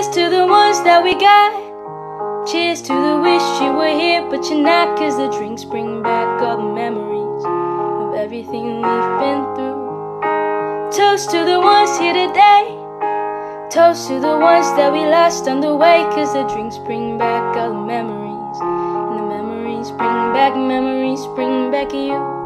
Cheers to the ones that we got. Cheers to the wish you were here, but you're not. 'Cause the drinks bring back all the memories of everything we've been through. Toast to the ones here today. Toast to the ones that we lost on the way. 'Cause the drinks bring back all the memories, and the memories bring back you.